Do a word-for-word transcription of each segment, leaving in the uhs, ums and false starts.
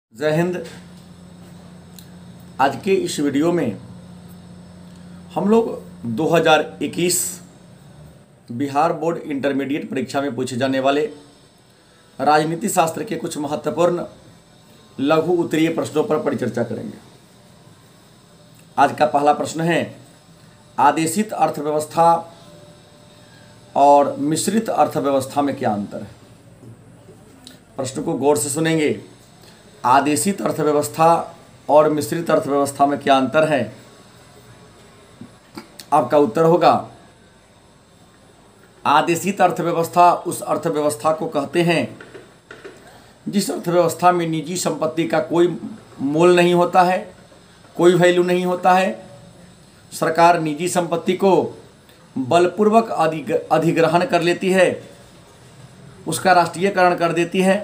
जय हिंद। आज के इस वीडियो में हम लोग दो हज़ार इक्कीस बिहार बोर्ड इंटरमीडिएट परीक्षा में पूछे जाने वाले राजनीति शास्त्र के कुछ महत्वपूर्ण लघु उत्तरीय प्रश्नों पर परिचर्चा करेंगे। आज का पहला प्रश्न है, आदेशित अर्थव्यवस्था और मिश्रित अर्थव्यवस्था में क्या अंतर है। प्रश्न को गौर से सुनेंगे। आदेशित अर्थव्यवस्था और मिश्रित अर्थव्यवस्था में क्या अंतर है। आपका उत्तर होगा, आदेशित अर्थव्यवस्था उस अर्थव्यवस्था को कहते हैं जिस अर्थव्यवस्था में निजी संपत्ति का कोई मोल नहीं होता है, कोई वैल्यू नहीं होता है। सरकार निजी संपत्ति को बलपूर्वक अधिग्रहण कर लेती है, उसका राष्ट्रीयकरण कर देती है।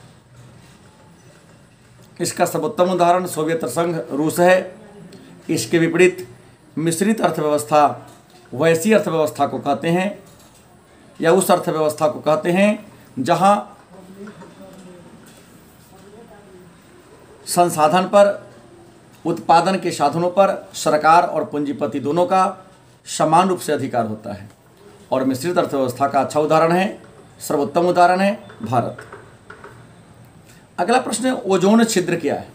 इसका सर्वोत्तम उदाहरण सोवियत संघ रूस है। इसके विपरीत मिश्रित अर्थव्यवस्था वैसी अर्थव्यवस्था को कहते हैं या उस अर्थव्यवस्था को कहते हैं जहां संसाधन पर, उत्पादन के साधनों पर सरकार और पूंजीपति दोनों का समान रूप से अधिकार होता है। और मिश्रित अर्थव्यवस्था का अच्छा उदाहरण है, सर्वोत्तम उदाहरण है भारत। अगला प्रश्न है, ओजोन छिद्र क्या है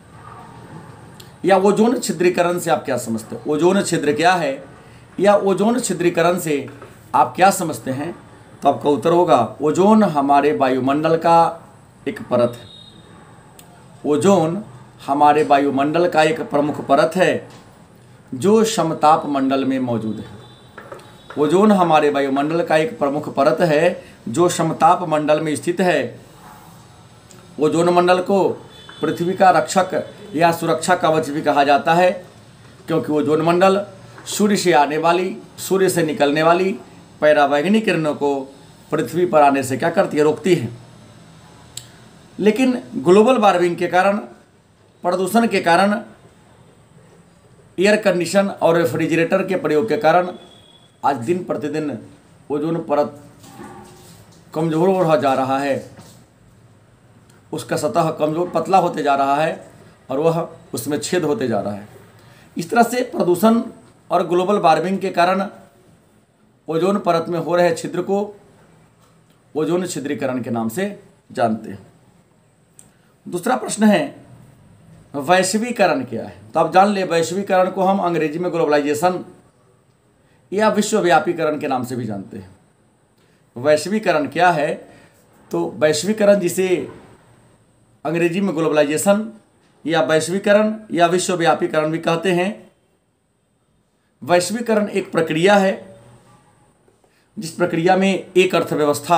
या ओजोन छिद्रीकरण से आप क्या समझते हैं। ओजोन छिद्र क्या है या ओजोन छिद्रीकरण से आप क्या समझते हैं। तो आपका उत्तर होगा, ओजोन हमारे वायुमंडल का एक परत है। ओजोन हमारे वायुमंडल का एक प्रमुख परत है जो समताप मंडल में मौजूद है। ओजोन हमारे वायुमंडल का एक प्रमुख परत है जो समताप मंडल में स्थित है। ओजोन मंडल को पृथ्वी का रक्षक या सुरक्षा कवच भी कहा जाता है, क्योंकि ओजोन मंडल सूर्य से आने वाली, सूर्य से निकलने वाली पराबैंगनी किरणों को पृथ्वी पर आने से क्या करती है, रोकती है। लेकिन ग्लोबल वार्मिंग के कारण, प्रदूषण के कारण, एयर कंडीशन और रेफ्रिजरेटर के प्रयोग के कारण आज दिन प्रतिदिन ओजोन परत कमजोर हो जा रहा है। उसका सतह कमजोर पतला होते जा रहा है और वह उसमें छेद होते जा रहा है। इस तरह से प्रदूषण और ग्लोबल वार्मिंग के कारण ओजोन परत में हो रहे छिद्र को ओजोन छिद्रीकरण के नाम से जानते हैं। दूसरा प्रश्न है, वैश्वीकरण क्या है। तो आप जान ले, वैश्वीकरण को हम अंग्रेजी में ग्लोबलाइजेशन या विश्वव्यापीकरण के नाम से भी जानते हैं। वैश्वीकरण क्या है, तो वैश्वीकरण जिसे अंग्रेजी में ग्लोबलाइजेशन या वैश्वीकरण या विश्वव्यापीकरण भी कहते हैं। वैश्वीकरण एक प्रक्रिया है जिस प्रक्रिया में एक अर्थव्यवस्था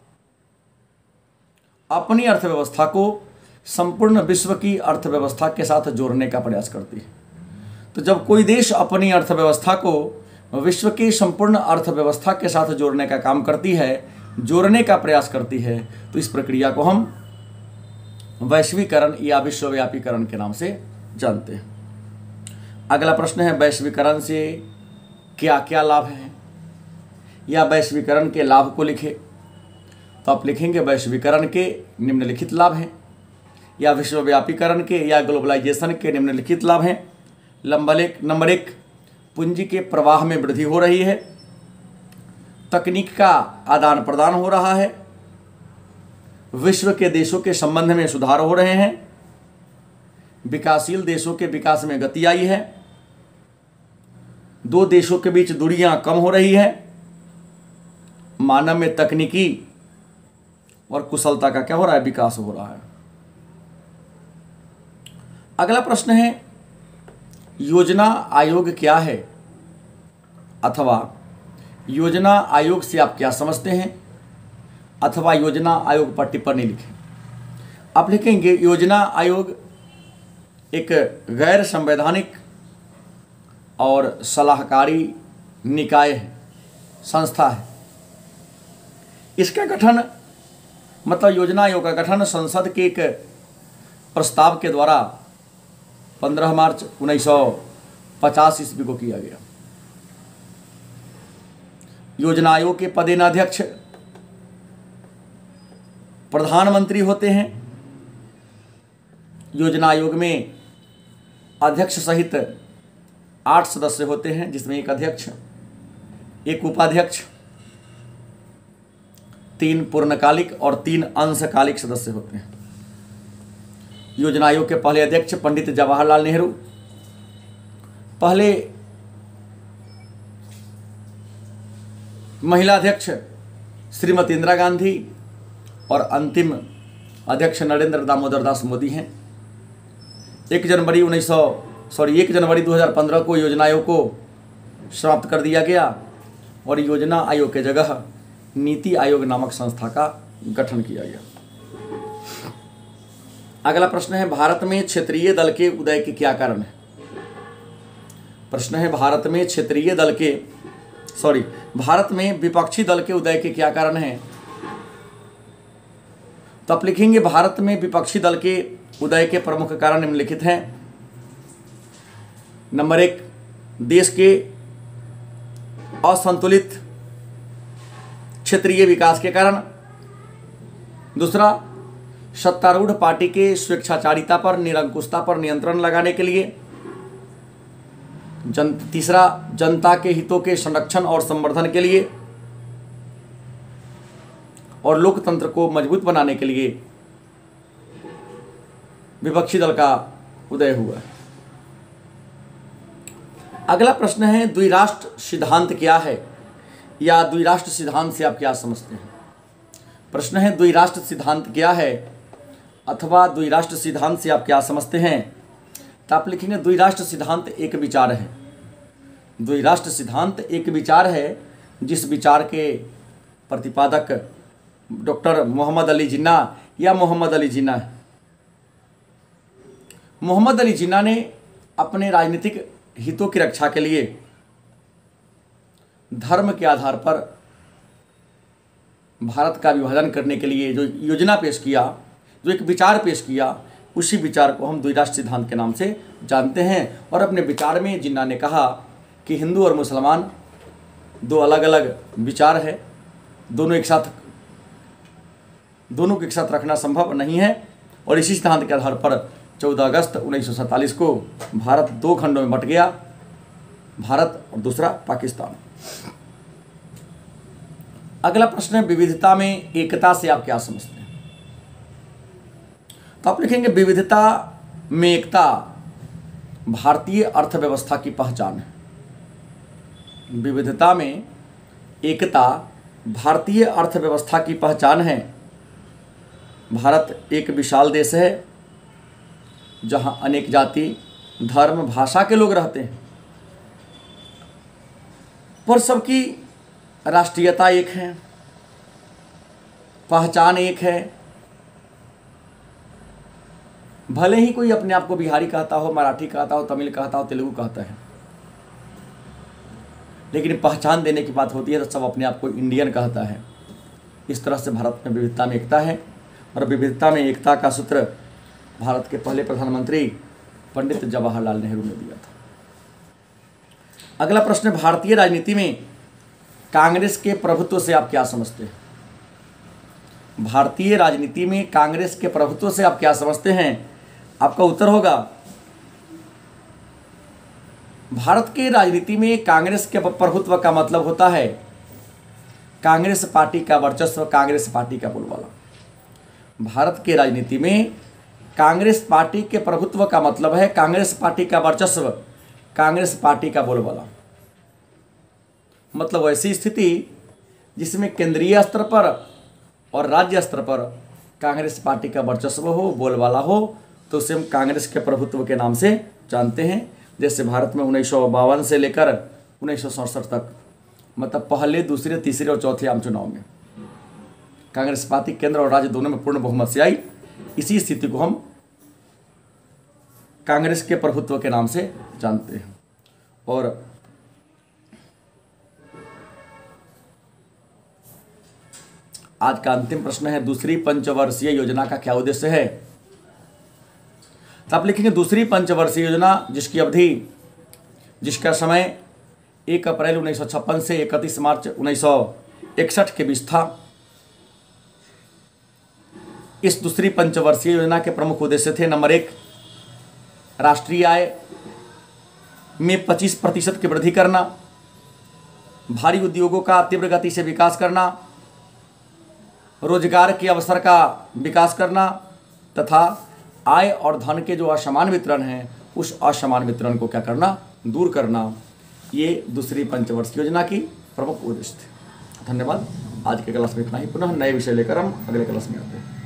अपनी अर्थव्यवस्था को संपूर्ण विश्व की अर्थव्यवस्था के साथ जोड़ने का प्रयास करती है। तो जब कोई देश अपनी अर्थव्यवस्था को विश्व की संपूर्ण अर्थव्यवस्था के साथ जोड़ने का काम करती है, जोड़ने का प्रयास करती है, तो इस प्रक्रिया को हम वैश्वीकरण या विश्वव्यापीकरण के नाम से जानते हैं। अगला प्रश्न है, वैश्वीकरण से क्या क्या लाभ हैं या वैश्वीकरण के लाभ को लिखे। तो आप लिखेंगे, वैश्वीकरण के निम्नलिखित लाभ हैं या विश्वव्यापीकरण के या ग्लोबलाइजेशन के निम्नलिखित लाभ हैं। नंबर एक नंबर एक पूंजी के प्रवाह में वृद्धि हो रही है, तकनीक का आदान प्रदान हो रहा है, विश्व के देशों के संबंध में सुधार हो रहे हैं, विकासशील देशों के विकास में गति आई है, दो देशों के बीच दूरियां कम हो रही है, मानव में तकनीकी और कुशलता का क्या हो रहा है, विकास हो रहा है। अगला प्रश्न है, योजना आयोग क्या है अथवा योजना आयोग से आप क्या समझते हैं, अथवा योजना आयोग पर टिप्पणी लिखें। आप लिखेंगे, योजना आयोग एक गैर संवैधानिक और सलाहकारी निकाय है, संस्था है। इसका गठन मतलब योजना आयोग का गठन संसद के एक प्रस्ताव के द्वारा पंद्रह मार्च उन्नीस सौ पचास ईस्वी को किया गया। योजना आयोग के पदेनाध्यक्ष प्रधानमंत्री होते हैं योजना आयोग में अध्यक्ष सहित आठ सदस्य होते हैं, जिसमें एक अध्यक्ष, एक उपाध्यक्ष, तीन पूर्णकालिक और तीन अंशकालिक सदस्य होते हैं। योजना आयोग के पहले अध्यक्ष पंडित जवाहरलाल नेहरू, पहले महिला अध्यक्ष श्रीमती इंदिरा गांधी और अंतिम अध्यक्ष नरेंद्र दामोदर दास मोदी हैं। एक जनवरी उन्नीस सौ सॉरी एक जनवरी दो हज़ार पंद्रह को योजना आयोग को समाप्त कर दिया गया और योजना आयोग के जगह नीति आयोग नामक संस्था का गठन किया गया। अगला प्रश्न है, भारत में क्षेत्रीय दल के उदय के क्या कारण है? प्रश्न है, भारत में क्षेत्रीय दल के सॉरी भारत में विपक्षी दल के उदय के क्या कारण हैं? तो आप लिखेंगे, भारत में विपक्षी दल के उदय के प्रमुख कारण निम्नलिखित हैं। नंबर एक, देश के असंतुलित क्षेत्रीय विकास के कारण। दूसरा, सत्तारूढ़ पार्टी के स्वेच्छाचारिता पर, निरंकुशता पर नियंत्रण लगाने के लिए। जन तीसरा, जनता के हितों के संरक्षण और संवर्धन के लिए और लोकतंत्र को मजबूत बनाने के लिए विपक्षी दल का उदय हुआ है। अगला प्रश्न है, द्विराष्ट्र सिद्धांत क्या है, या द्विराष्ट्र सिद्धांत से आप क्या समझते हैं? प्रश्न है, द्विराष्ट्र सिद्धांत क्या है अथवा द्विराष्ट्र सिद्धांत से आप क्या समझते हैं? तो आप लिखेंगे, द्विराष्ट्र सिद्धांत एक विचार है। द्विराष्ट्र सिद्धांत एक विचार है जिस विचार के प्रतिपादक डॉक्टर मोहम्मद अली जिन्ना या मोहम्मद अली जिन्ना है। मोहम्मद अली जिन्ना ने अपने राजनीतिक हितों की रक्षा के लिए धर्म के आधार पर भारत का विभाजन करने के लिए जो योजना पेश किया, जो एक विचार पेश किया, उसी विचार को हम द्विराष्ट्र सिद्धांत के नाम से जानते हैं। और अपने विचार में जिन्ना ने कहा कि हिंदू और मुसलमान दो अलग अलग विचार है, दोनों एक साथ दोनों को एक साथ रखना संभव नहीं है। और इसी सिद्धांत के आधार पर चौदह अगस्त उन्नीस सौ सैंतालीस को भारत दो खंडों में बंट गया, भारत और दूसरा पाकिस्तान। अगला प्रश्न है, विविधता में एकता से आप क्या समझते हैं? तो आप लिखेंगे, विविधता में एकता भारतीय अर्थव्यवस्था की पहचान है। विविधता में एकता भारतीय अर्थव्यवस्था की पहचान है। भारत एक विशाल देश है जहां अनेक जाति, धर्म, भाषा के लोग रहते हैं, पर सबकी राष्ट्रीयता एक है, पहचान एक है। भले ही कोई अपने आप को बिहारी कहता हो, मराठी कहता हो, तमिल कहता हो, तेलुगु कहता है, लेकिन पहचान देने की बात होती है तो सब अपने आप को इंडियन कहता है। इस तरह से भारत में विविधता में एकता है और विविधता में एकता का सूत्र भारत के पहले प्रधानमंत्री पंडित जवाहरलाल नेहरू ने दिया था। अगला प्रश्न, भारतीय राजनीति में कांग्रेस के प्रभुत्व से आप क्या समझते हैं? भारतीय राजनीति में कांग्रेस के प्रभुत्व से आप क्या समझते हैं? आपका उत्तर होगा, भारत की राजनीति में कांग्रेस के प्रभुत्व का मतलब होता है कांग्रेस पार्टी का वर्चस्व, कांग्रेस पार्टी का बोलबाला। भारत की राजनीति में कांग्रेस पार्टी के प्रभुत्व का मतलब है कांग्रेस पार्टी का वर्चस्व, कांग्रेस पार्टी का बोलबाला। मतलब ऐसी स्थिति जिसमें केंद्रीय स्तर पर और राज्य स्तर पर कांग्रेस पार्टी का वर्चस्व हो, बोलबाला हो, तो उसे हम कांग्रेस के प्रभुत्व के नाम से जानते हैं। जैसे भारत में उन्नीस सौ बावन से लेकर उन्नीस सौ सड़सठ तक, मतलब पहले, दूसरे, तीसरे और चौथे आम चुनाव में कांग्रेस पार्टी केंद्र और राज्य दोनों में पूर्ण बहुमत से आई। इसी स्थिति को हम कांग्रेस के प्रभुत्व के नाम से जानते हैं। और आज का अंतिम प्रश्न है, दूसरी पंचवर्षीय योजना का क्या उद्देश्य है? तो आप लिखेंगे, दूसरी पंचवर्षीय योजना जिसकी अवधि जिसका समय एक अप्रैल उन्नीस सौ छप्पन से इकतीस मार्च उन्नीस सौ इकसठ के बीच था। इस दूसरी पंचवर्षीय योजना के प्रमुख उद्देश्य थे, नंबर एक, राष्ट्रीय आय में पच्चीस प्रतिशत की वृद्धि करना, भारी उद्योगों का तीव्र गति से विकास करना, रोजगार के अवसर का विकास करना तथा आय और धन के जो असमान वितरण हैं उस असमान वितरण को क्या करना, दूर करना, ये दूसरी पंचवर्षीय योजना की प्रमुख उद्देश्य थे। धन्यवाद। आज के क्लास में इतना ही। पुनः नए विषय लेकर हम अगले क्लास में आते हैं।